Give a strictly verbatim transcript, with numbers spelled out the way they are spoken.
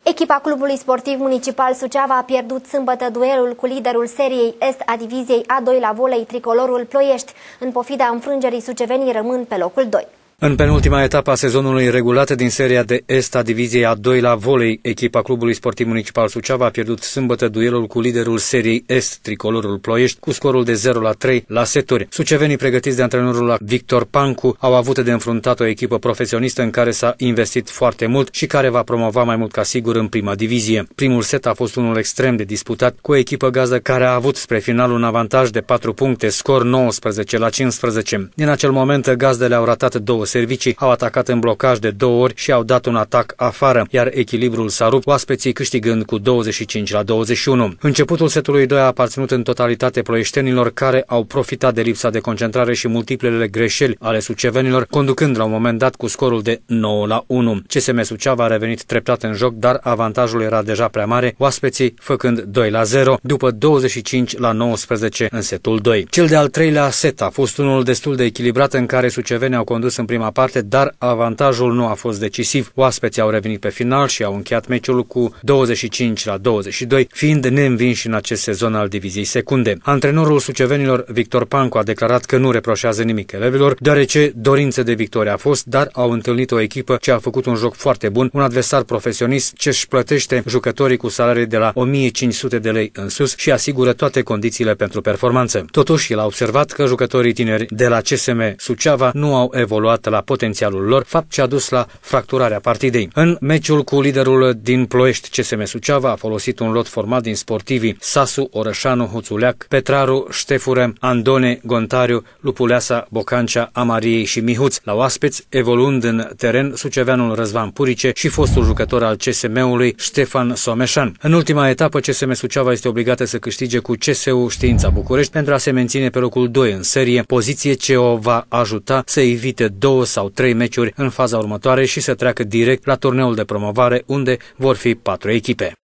Echipa Clubului Sportiv Municipal Suceava a pierdut sâmbătă duelul cu liderul seriei Est a diviziei A doi la volei, tricolorul Ploiești. În pofida înfrângerii, sucevenii rămân pe locul doi. În penultima etapă a sezonului regulat din seria de Est a diviziei A doi la volei, echipa Clubului Sportiv Municipal Suceava a pierdut sâmbătă duelul cu liderul seriei Est, tricolorul Ploiești, cu scorul de zero la trei la seturi. Sucevenii, pregătiți de antrenorul Victor Pancu, au avut de înfruntat o echipă profesionistă în care s-a investit foarte mult și care va promova mai mult ca sigur în prima divizie. Primul set a fost unul extrem de disputat, cu o echipă gazdă care a avut spre final un avantaj de patru puncte, scor nouăsprezece la cincisprezece. Din acel moment, gazdele au ratat două servicii, au atacat în blocaj de două ori și au dat un atac afară, iar echilibrul s-a rupt, oaspeții câștigând cu douăzeci și cinci la douăzeci și unu. Începutul setului doi a aparținut în totalitate ploieștenilor, care au profitat de lipsa de concentrare și multiplele greșeli ale sucevenilor, conducând la un moment dat cu scorul de nouă la unu. C S M Suceava a revenit treptat în joc, dar avantajul era deja prea mare, oaspeții făcând doi la zero, după douăzeci și cinci la nouăsprezece în setul doi. Cel de-al treilea set a fost unul destul de echilibrat, în care sucevenii au condus în prima parte, dar avantajul nu a fost decisiv. Oaspeții au revenit pe final și au încheiat meciul cu douăzeci și cinci la douăzeci și doi, fiind neînvinși în acest sezon al diviziei secunde. Antrenorul sucevenilor, Victor Pancu, a declarat că nu reproșează nimic elevilor, deoarece dorință de victorie a fost, dar au întâlnit o echipă ce a făcut un joc foarte bun, un adversar profesionist ce își plătește jucătorii cu salarii de la o mie cinci sute de lei în sus și asigură toate condițiile pentru performanță. Totuși, el a observat că jucătorii tineri de la C S M Suceava nu au evoluat la potențialul lor, fapt ce a dus la fracturarea partidei. În meciul cu liderul din Ploiești, C S M Suceava a folosit un lot format din sportivii Sasu, Orășanu, Huțuleac, Petraru, Ștefură, Andone, Gontariu, Lupuleasa, Bocancea, Amariei și Mihuț. La oaspeți, evoluând în teren, suceveanul Răzvan Purice și fostul jucător al C S M-ului Ștefan Someșan. În ultima etapă, C S M Suceava este obligată să câștige cu C S U Știința București pentru a se menține pe locul doi în serie, poziție ce o va ajuta să evite două sau trei meciuri în faza următoare și să treacă direct la turneul de promovare, unde vor fi patru echipe.